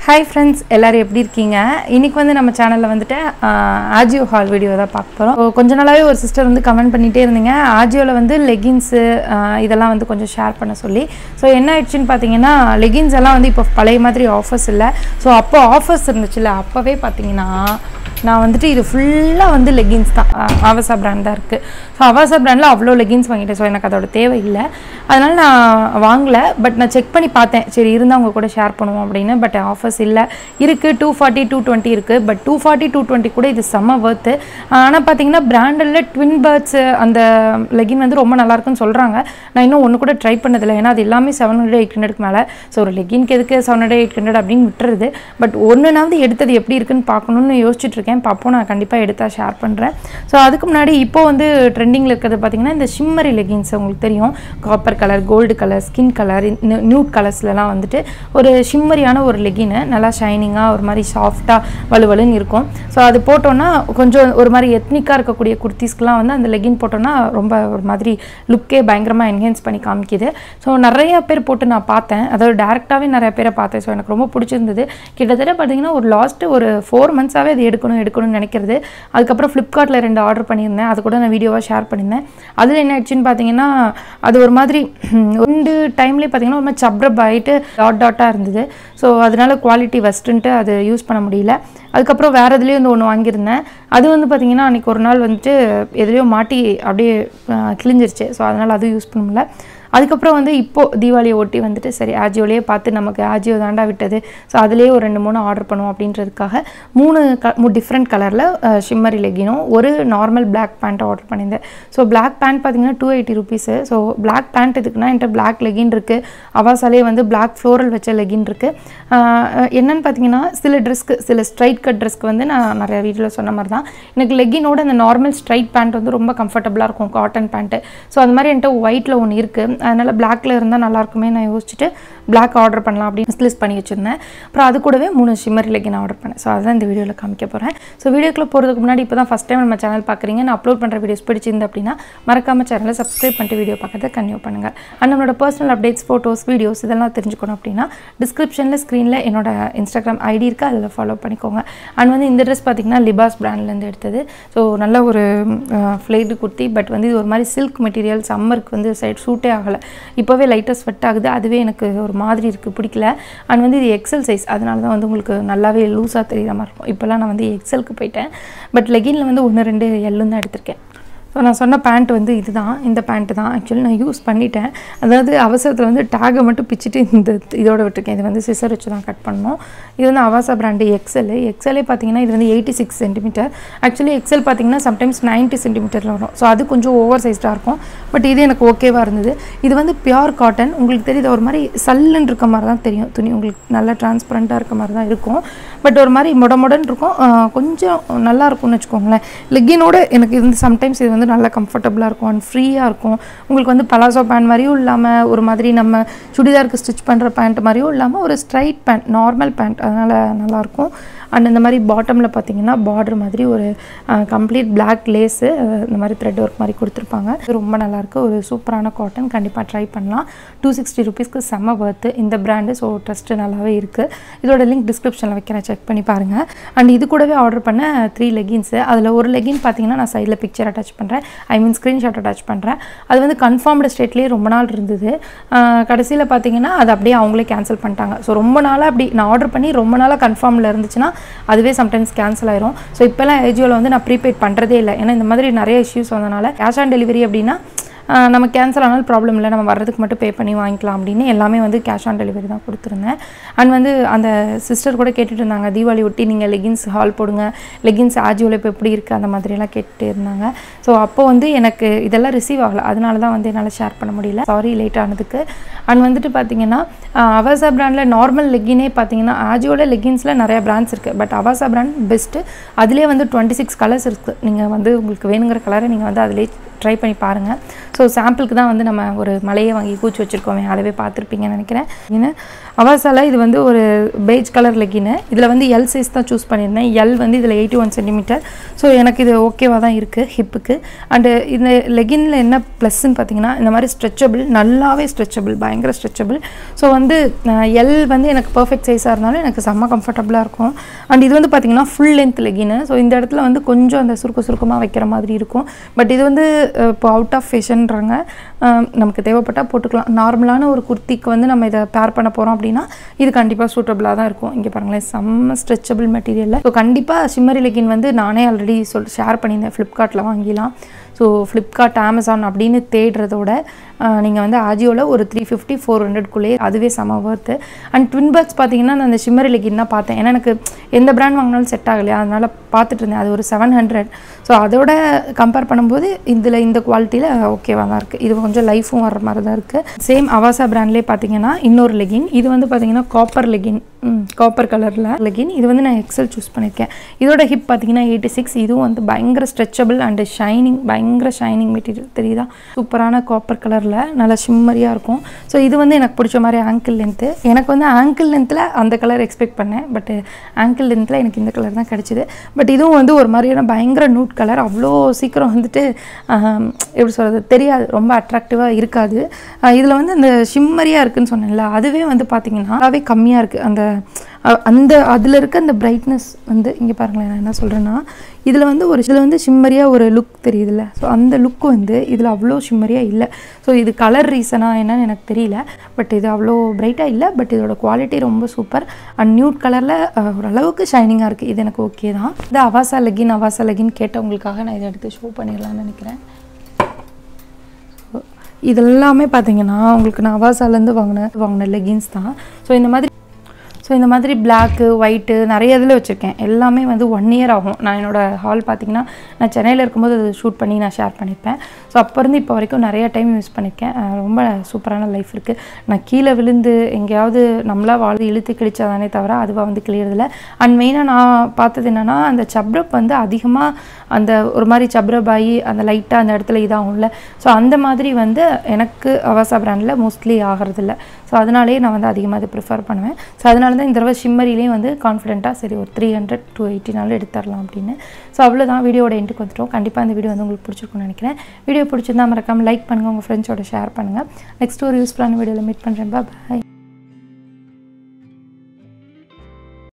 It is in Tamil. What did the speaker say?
Hi friends, எல்லாரும் எப்படி இருக்கீங்க? இன்னைக்கு வந்து நம்ம சேனல்ல வந்துட்டு AJIO haul வீடியோ தான் பார்க்க போறோம். கொஞ்ச நாளாவே ஒரு சிஸ்டர் வந்து கமெண்ட் பண்ணிட்டே இருந்தீங்க. AJIOல வந்து லெகின்ஸ் இதெல்லாம் வந்து கொஞ்சம் ஷேர் பண்ண சொல்லி. சோ என்ன ஆயிடுச்சுன்னு பாத்தீங்கன்னா லெகின்ஸ் எல்லாம் வந்து இப்போ பழைய மாதிரி ஆஃபர்ஸ் இல்ல. சோ அப்போ ஆஃபர்ஸ் இருந்துச்சுல அப்பவே பாத்தீங்கன்னா நான் வந்துட்டு இது ஃபுல்லா வந்து லெகின்ஸ் தான் ஆவாசா பிராண்டா இருக்கு. சோ ஆவாசா பிராண்ட்ல அவ்ளோ லெகின்ஸ் வாங்கிட்டேன். சோ எனக்கு அதோட தேவை இல்ல. அதனால நான் வாங்கல. பட் நான் செக் பண்ணி பார்த்தேன். சரி இருந்தா உங்க கூட ஷேர் பண்ணுவோம் அப்படினு. பட் ஆஃபர்ஸ் இல்ல. இருக்கு 240 220 இருக்கு. பட் 240 220 கூட இது செம்ம வர்த். ஆனா பாத்தீங்கன்னா பிராண்டட்ல ட்வின் பர்ட்ஸ் அந்த லெகின் வந்து ரொம்ப நல்லா இருக்குன்னு சொல்றாங்க. நான் இன்னும் ஒன்னு கூட ட்ரை பண்ணது இல்ல. ஏனா அது எல்லாமே 700 800 க்கு மேல. சோ ஒரு லெகின்க்கு எதுக்கு 700 800 அப்படினு விட்டுறது. பட் ஒண்ணுனாவது எடுத்தது எப்படி இருக்குன்னு பார்க்கணும்னு யோசிச்சிட்டு இருக்கேன். பாப்போம் நான் கண்டிப்பா எடுத்தா ஷேர் பண்றேன். சோ அதுக்கு முன்னாடி இப்போ வந்து ட்ரெண்டிங்ல இருக்குது பாத்தீங்கன்னா இந்த shimmery leggings உங்களுக்கு தெரியும். Copper colour, gold colour, skin colour, nude கலர்ஸ்லலாம் வந்துட்டு ஒரு ஷிம்மரியான ஒரு லெகின் நல்லா ஷைனிங்கா ஒரு மாதிரி சாஃப்ட்டா வலுவலுன்னு இருக்கும். சோ அது போட்டோம்னா கொஞ்சம் ஒரு மாதிரி எத்னிக்கா இருக்கக்கூடிய குர்தீஸ்க்குலாம் வந்து அந்த லெகின் போட்டோம்னா ரொம்ப ஒரு மாதிரி லுக்கே பயங்கரமா என்ஹான்ஸ் பண்ணி காமிக்குது. சோ நிறைய பேர் போட்டு நான் பார்த்தேன். அதாவது டைரக்டாவே நிறைய பேரை பார்த்தேன். சோ எனக்கு ரொம்ப பிடிச்சிருந்தது. கிட்டத்தட்ட பாத்தீங்கன்னா ஒரு லாஸ்ட் ஒரு 4 monthsஆவே அது எடுக்கணும்னு நினைக்கிறது. அதுக்கு அப்புறம் Flipkartல 2 ஆர்டர் பண்ணியிருந்தேன். அது கூட நான் வீடியோவா ஷேர் பண்ணிருந்தேன். அதுல என்ன ஆயிடுச்சுன்னு பாத்தீங்கன்னா அது ஒரு மாதிரி ரெண்டு டைம்லயே பாத்தீங்கன்னா ஒரு மாதிரி சப்ரப் ஆயிட்டு டாட்டா இருந்தது. சோ அதனால குவாலிட்டி வெஸ்ட்ன்ட்டு அது யூஸ் பண்ண முடியல. அதுக்கு அப்புறம் வேற எதுலயே வந்து ஒன்னு வாங்கி இருந்தேன். அது வந்து பாத்தீங்கன்னா அன்னைக்கு ஒரு நாள் வந்துட்டு எதுலயோ மாட்டி அப்படியே கிழிஞ்சிருச்சு. சோ அதனால அது யூஸ் பண்ண முடியல. அதுக்கு அப்புறம் வந்து இப்போ தீபாவளியை ஒட்டி வந்துட்டு சரி AJIOலயே பார்த்து நமக்கு AJIO தாண்டா விட்டது. சோ அதுலயே ஒரு 2-3 ஆர்டர் பண்ணுவோம் அப்படின்றதுக்காக 3 டிஃபரண்ட் கலர்ல shimmery லெகினும் ஒரு நார்மல் Black பேண்ட் ஆர்டர் பண்ணிருந்தேன். சோ Black பேண்ட் பாத்தீங்கன்னா 280 rupees. சோ Black பேண்ட் எதுக்குன்னா என்கிட்ட Black லெகின் இருக்கு. அவாசாலே வந்து Black floral வச்ச லெகின் இருக்கு. என்னன்னு பாத்தீங்கன்னா சில ட்ரெஸ்க்கு சில ஸ்ட்ரைட் கட் ட்ரெஸ்க்கு வந்து நான் நிறைய வீடியோல சொன்ன மாதிரி தான் எனக்கு லெகினோட அந்த நார்மல் ஸ்ட்ரைட் பேண்ட் வந்து ரொம்ப கம்ஃபர்ட்டபிளா இருக்கும் காட்டன் பேண்ட். சோ அந்த மாதிரி என்கிட்ட ஒயிட்ல ஒன்னு இருக்கு. அதனால Blackல இருந்தா நல்லா இருக்குமே நான் யோசிச்சிட்டு Black ஆர்டர் பண்ணலாம் அப்படி லிஸ்ட் பண்ணி வச்சிருந்தேன். அப்புறம் அது கூடவே 3 shimmery லெகின் ஆர்டர் பண்ணேன். சோ அதான் இந்த வீடியோல காமிக்க போறேன். சோ வீடியோக்குள்ள போறதுக்கு முன்னாடி இப்போதான் ஃபர்ஸ்ட் டைம் நம்ம சேனல் பாக்குறீங்க. நான் அப்லோட் பண்ற வீடியோஸ் பிடிச்சிருந்தா அப்படினா மறக்காம சேனலை சப்ஸ்கிரைப் பண்ணிட்டு வீடியோ பார்க்கறத கண்டினியூ பண்ணுங்க. அண்ட் நம்மளோட பர்சனல் அப்டேட்ஸ், போட்டோஸ், வீடியோஸ் இதெல்லாம் தெரிஞ்சுக்கணும் அப்படினா டிஸ்கிரிப்ஷன்ல ஸ்கிரீன்ல என்னோட Instagram ID இருக்கு. அதுல ஃபாலோ பண்ணிக்கோங்க. அண்ட் வந்து இந்த Dress பாத்தீங்கன்னா லிபாஸ் பிராண்ட்ல இருந்து எடுத்தது. சோ நல்ல ஒரு ஃப்ளேர்டு குர்த்தி. பட் வந்து இது ஒரு மாதிரி சில்க் மெட்டீரியல் சம்மருக்கு வந்து சூட்டே ஆகல. இப்போவே லைட்டா ஸ்வெட் ஆகுது. அதுவே எனக்கு ஒரு மாதிரி இருக்கு, பிடிக்கல. அண்ட் வந்து இது எக்ஸல் சைஸ். அதனால தான் வந்து உங்களுக்கு நல்லாவே லூஸா தெரியுற மாதிரி இருக்கும். இப்போலாம் நான் வந்து எக்ஸலுக்கு போயிட்டேன். பட் லெகின்ல வந்து 1-2 எல்லும் தான் எடுத்திருக்கேன். ஸோ நான் சொன்ன பேண்ட் வந்து இதுதான், இந்த பேண்ட்டு தான். ஆக்சுவலி நான் யூஸ் பண்ணிட்டேன். அதாவது அவசரத்தில் வந்து டேகை மட்டும் பிச்சுட்டு இந்த இதோட விட்டுருக்கேன். இது வந்து சிசர் வச்சு தான் கட் பண்ணணும். இது வந்து அவாசா பிராண்டு எக்ஸலே பார்த்தீங்கன்னா இது வந்து 86 சென்டிமீட்டர். ஆக்சுவலி எக்ஸல் பார்த்தீங்கன்னா சம்டைம்ஸ் 90 சென்டிமீட்டரில் வரும். ஸோ அது கொஞ்சம் ஓவர் சைஸ்டாக இருக்கும். பட் இது எனக்கு ஓகேவாக இருந்தது. இது வந்து பியூர் காட்டன். உங்களுக்கு தெரியுது ஒரு மாதிரி சல்லுன்னு இருக்க மாதிரி தான் தெரியும் துணி. உங்களுக்கு நல்லா டிரான்ஸ்பரண்ட்டாக இருக்க மாதிரி தான் இருக்கும். பட் ஒரு மாதிரி மொடன்னு இருக்கும். கொஞ்சம் நல்லா இருக்கும்னு வச்சுக்கோங்களேன். லெகினோட எனக்கு இது சம்டைம்ஸ் இது வந்து நல்லா கம்ஃபர்டபுளாக இருக்கும் அண்ட் ஃப்ரீயாக இருக்கும். உங்களுக்கு வந்து பலாசோ பேண்ட் மாதிரியும் இல்லாமல் ஒரு மாதிரி நம்ம சுடிதாருக்கு ஸ்டிச் பண்ணுற பேண்ட் மாதிரியும் இல்லாமல் ஒரு ஸ்ட்ரைட் பேண்ட், நார்மல் பேண்ட். அதனால் நல்லாயிருக்கும். அண்ட் இந்த மாதிரி பாட்டமில் பார்த்தீங்கன்னா பார்டர் மாதிரி ஒரு கம்ப்ளீட் பிளாக் லேஸு இந்த மாதிரி த்ரெட் ஒர்க் மாதிரி கொடுத்துருப்பாங்க. இது ரொம்ப நல்லாயிருக்கு. ஒரு சூப்பரான காட்டன். கண்டிப்பாக ட்ரை பண்ணலாம். 260 rupeesக்கு செம்ம வர்த்து இந்த பிராண்டு. ஸோ ட்ரஸ்ட்டு நல்லாவே இருக்குது. இதோட லிங்க் டிஸ்கிரிப்ஷனில் வைக்கிறேன், செக் பண்ணி பாருங்கள். அண்ட் இது கூடவே ஆர்டர் பண்ண 3 லெகின்ஸு. அதில் ஒரு லெகின் பார்த்தீங்கன்னா நான் சைடில் பிக்சர் அட்டாச் பண்ணுறேன். ஸ்க்ரீன்ஷாட் அட்டாச் பண்ணுறேன். அது வந்து கன்ஃபார்ம்டு ஸ்டேட்லேயே ரொம்ப நாள் இருந்தது. கடைசியில் பார்த்தீங்கன்னா அது அப்படியே அவங்களே கேன்சல் பண்ணிட்டாங்க. ஸோ ரொம்ப நாளாக அப்படி நான் ஆர்டர் பண்ணி ரொம்ப நாளாக கன்ஃபார்மில் இருந்துச்சுன்னா அதுவே சம்டைம்ஸ் கேன்சல் ஆயிரும். ஸோ இப்போலாம் AJIOல வந்து நான் ப்ரீபெய்ட் பண்ணுறதே இல்லை. ஏன்னா இந்த மாதிரி நிறைய இஷ்யூஸ் வந்தனால கேஷ் ஆன் டெலிவரி அப்படின்னா நம்ம கேன்சல் ஆனாலும் ப்ராப்ளம் இல்லை, நம்ம வர்றதுக்கு மட்டும் பே பண்ணி வாங்கிக்கலாம் அப்படின்னு எல்லாமே வந்து கேஷ் ஆன் டெலிவரி தான் கொடுத்துருந்தேன். அண்ட் வந்து அந்த சிஸ்டர் கூட கேட்டுட்டு இருந்தாங்க, தீபாவளி ஒட்டி நீங்கள் லெகின்ஸ் ஹால் போடுங்க, லெகின்ஸ் AJIOல இப்போ எப்படி இருக்குது அந்த மாதிரியெல்லாம் கேட்டுகிட்டே இருந்தாங்க. ஸோ அப்போ வந்து எனக்கு இதெல்லாம் ரிசீவ் ஆகலை. அதனால தான் வந்து என்னால் ஷேர் பண்ண முடியல, சாரி லேட் ஆனதுக்கு. அண்ட் வந்துட்டு பார்த்தீங்கன்னா அவாசா பிராண்டில் நார்மல் லெகினே பார்த்தீங்கன்னா AJIOல லெகின்ஸில் நிறைய பிராண்ட்ஸ் இருக்குது. But Avaasa brand best. அதுலேயே வந்து 26 கலர்ஸ் இருக்குது. நீங்கள் வந்து உங்களுக்கு வேணுங்கிற கலரை நீங்கள் வந்து அதிலே ட்ரை பண்ணி பாருங்கள். ஸோ சாம்பிளுக்கு தான் வந்து நம்ம ஒரு மலையை வாங்கி கூச்சி வச்சுருக்கோமே, அதவே பார்த்துருப்பீங்கன்னு நினைக்கிறேன். ஏன்னா அவாசால இது வந்து ஒரு பெய்ஜ் கலர் லெகின்னு. இதில் வந்து எல் சைஸ் தான் சூஸ் பண்ணியிருந்தேன். எல் வந்து இதில் 81 சென்டிமீட்டர். ஸோ எனக்கு இது ஓகேவாக தான் இருக்குது ஹிப்புக்கு. அண்டு இந்த லெகினில் என்ன ப்ளஸ்ன்னு பார்த்தீங்கன்னா, இந்த மாதிரி ஸ்ட்ரெச்சபிள், நல்லாவே ஸ்ட்ரெச்சபிள், பயங்கர ஸ்ட்ரெச்சபிள். ஸோ வந்து எல் வந்து எனக்கு பர்ஃபெக்ட் சைஸாக இருந்தாலும் எனக்கு செம்ம கம்ஃபர்டபுளாக இருக்கும். அண்ட் இது வந்து பார்த்திங்கன்னா ஃபுல் லென்த் லெகின்னு. ஸோ இந்த இடத்துல வந்து கொஞ்சம் அந்த சுருக்கமாக வைக்கிற மாதிரி இருக்கும். பட் இது வந்து இப்போ அவுட் ஆஃப் ஃபேஷன்றாங்க, நமக்கு தேவைப்பட்டால் போட்டுக்கலாம். நார்மலான ஒரு குர்த்திக்கு வந்து நம்ம இதை பேர் பண்ண போகிறோம் அப்படின்னா இது கண்டிப்பாக சூட்டபுளாக தான் இருக்கும். இங்கே பாருங்களேன், செம்ம ஸ்ட்ரெச்சபிள் மெட்டீரியலில். ஸோ கண்டிப்பாக ஷிம்மரி லெகின் வந்து நானே ஆல்ரெடி ஷேர் பண்ணியிருந்தேன், ஃப்ளிப்கார்ட்டில் வாங்கிலாம். ஸோ ஃப்ளிப்கார்ட், அமேசான் அப்படின்னு தேடுறதோட நீங்கள் வந்து ஆஜியோவில் ஒரு 350-400 அதுவே செம ஒர்த்து. அண்ட் ட்வின் பர்ட்ஸ் பார்த்தீங்கன்னா நான் அந்த ஷிம்மரி லெகின் தான் பார்த்தேன். ஏன்னா எனக்கு எந்த பிராண்ட் வாங்கினாலும் செட் ஆகலையா, அதனால் பார்த்துட்டு இருந்தேன். அது ஒரு 700. ஸோ அதோட கம்பேர் பண்ணும்போது இதில் இந்த குவாலிட்டியில் ஓகேவாக தான் இருக்குது. இது கொஞ்சம் லைஃபும் வர்ற மாதிரி தான் இருக்குது. சேம் அவாசா பிராண்ட்லேயே பார்த்தீங்கன்னா இன்னொரு லெகின், இது வந்து பார்த்தீங்கன்னா காப்பர் லெகின், காப்பர் கலரில் லெகின். இது வந்து நான் எக்ஸல் சூஸ் பண்ணியிருக்கேன். இதோட ஹிப் பார்த்தீங்கன்னா 86. இதுவும் வந்து பயங்கர ஸ்ட்ரெச்சபிள் அண்ட் ஷைனிங், பயங்கர ஷைனிங் மெட்டீரியல் தெரியுதா, சூப்பரான காப்பர் கலரில் நல்லா ஷிம்மரியாக இருக்கும். ஸோ இது வந்து எனக்கு பிடிச்ச மாதிரி ஆங்கிள் லென்த்து. எனக்கு வந்து ஆங்கிள் லென்த்தில் அந்த கலர் எக்ஸ்பெக்ட் பண்ணேன், பட் ஆங்கிள் லென்த்தில் எனக்கு இந்த கலர் தான் கிடச்சிது. பட் இதுவும் வந்து ஒரு மாதிரியான பயங்கர நூட் கலர். அவ்வளோ சீக்கிரம் வந்துட்டு எப்படி சொல்கிறது தெரியாது, ரொம்ப அட்ராக்டிவாக இருக்காது. இதில் வந்து அந்த ஷிம்மரியாக இருக்குதுன்னு சொன்னேன்ல, அதுவே வந்து பார்த்திங்கன்னா நல்லாவே கம்மியாக இருக்குது. அந்த அதில் இருக்க அந்த பிரைட்னஸ் வந்து இங்கே பாருங்களேன், நான் என்ன சொல்கிறேன்னா இதில் வந்து ஷிம்மரியாக ஒரு லுக் தெரியுதுல்ல. ஸோ அந்த லுக் வந்து இதில் அவ்வளோ ஷிம்மரியாக இல்லை. ஸோ இது கலர் ரீசனாக என்னன்னு எனக்கு தெரியல, பட் இது அவ்வளோ பிரைட்டாக இல்லை. பட் இதோட குவாலிட்டி ரொம்ப சூப்பர். அண்ட் நியூட் கலரில் ஓரளவுக்கு ஷைனிங்காக இருக்குது. இது எனக்கு ஓகே தான். இது அவாசா லெகின் கேட்டவங்களுக்காக நான் இதை எடுத்து ஷோ பண்ணிடலாம்னு நினைக்கிறேன். இதெல்லாமே பார்த்தீங்கன்னா உங்களுக்கு நான் அவாசாலேருந்து வாங்கின லெகின்ஸ் தான். ஸோ இந்த மாதிரி பிளாக்கு, ஒயிட்டு நிறைய இதில் வச்சுருக்கேன். எல்லாமே வந்து 1 இயர் ஆகும். நான் என்னோடய ஹால் பார்த்திங்கன்னா நான் சென்னையில் இருக்கும்போது அது ஷூட் பண்ணி நான் ஷேர் பண்ணியிருப்பேன். ஸோ அப்போ இருந்து இப்போ வரைக்கும் நிறைய டைம் யூஸ் பண்ணியிருக்கேன். ரொம்ப சூப்பரான லைஃப் இருக்குது. நான் கீழே விழுந்து எங்கேயாவது நம்மளாக வாழ்ந்து இழுத்து கிழிச்சாதானே தவிர அதுவாக வந்து கிளியறதில்ல. அண்ட் மெயினாக நான் பார்த்தது என்னென்னா, அந்த சப்ரப் வந்து அதிகமாக அந்த ஒரு மாதிரி சப்ரப் ஆகி அந்த லைட்டாக அந்த இடத்துல இதாகும்ல. ஸோ அந்த மாதிரி வந்து எனக்கு அவாசா பிராண்டில் மோஸ்ட்லி ஆகிறதில்ல. ஸோ அதனாலேயே நான் வந்து அதிகமாக அதை ப்ரிஃபர் பண்ணுவேன். ஸோ அதனால தான் இந்த தடவை ஷிம்மரிலேயும் வந்து கான்ஃபிடென்ட்டாக சரி ஒரு 300-280 எடுத்துடலாம் அப்படின்னு. ஸோ அவ்வளோதான், வீடியோட எண்டுக்கு வந்துட்டோம். கண்டிப்பாக இந்த வீடியோ வந்து உங்களுக்கு பிடிச்சிருக்கும்னு நினைக்கிறேன். வீடியோ பிடிச்சிருந்தா மறக்காமல் லைக் பண்ணுங்கள், உங்கள் ஃப்ரெண்ட்ஸோட ஷேர் பண்ணுங்கள். நெக்ஸ்ட் ஒரு யூஸ்ஃபுல்லான வீடியோவில் மீட் பண்ணுறேன். பாய்.